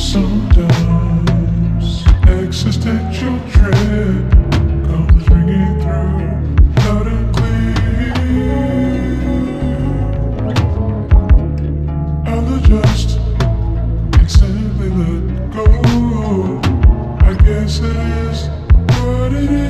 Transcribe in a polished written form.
Sometimes existential dread comes ringing through loud and clear. I'll adjust and simply let go. I guess it is what it is.